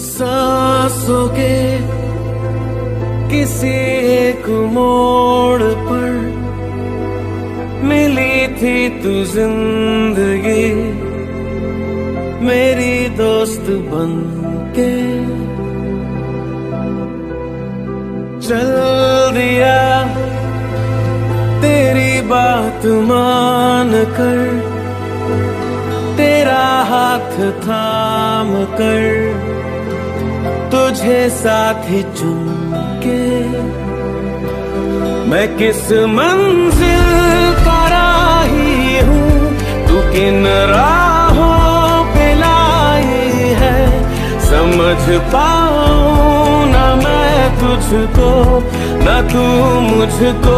सांसों के किसी एक मोड़ पर मिली थी तू जिंदगी, मेरी दोस्त बन के चल दिया तेरी बात मान कर, तेरा हाथ थाम कर तुझे साथ ही चुन के मैं किस मंजिल का राही हूँ, तू किन राहों पे लाई है। समझ पाऊं ना मैं तुझको ना तू मुझको,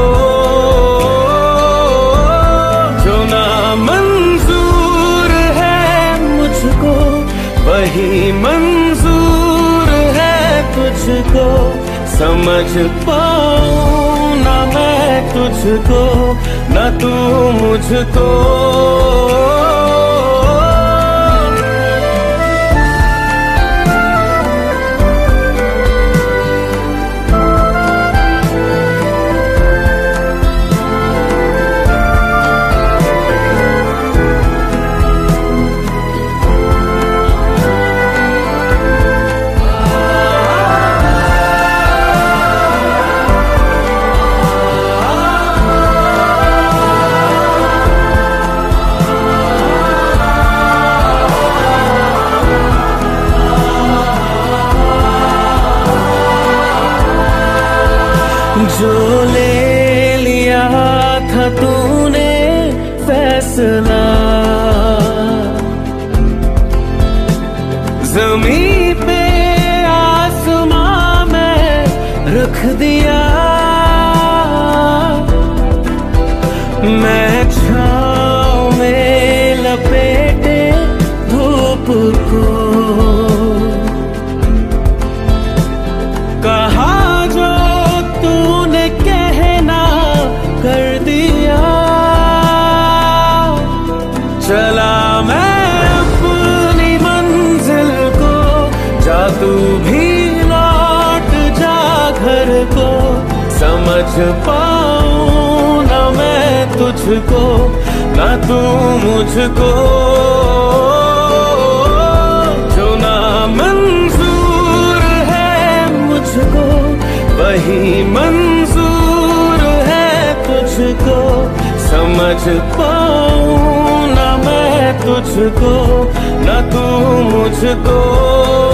जो ना मंजूर है मुझको वही मंजूर है तुझको। समझ पाऊं ना मैं तुझको ना तू मुझको। जो ले लिया था तूने फैसला, ज़मीं पे आसमां में रख दिया। मैं छाँव में लपेटे धूप को, कहा चला मैं अपनी मंजिल को, जा तू भी लौट जा घर को। समझ पाऊं ना मैं तुझको ना तू मुझको, जो ना मंजूर है मुझको वही मंजूर है तुझको। समझ पाऊं ना मैं तुझको ना तू मुझको।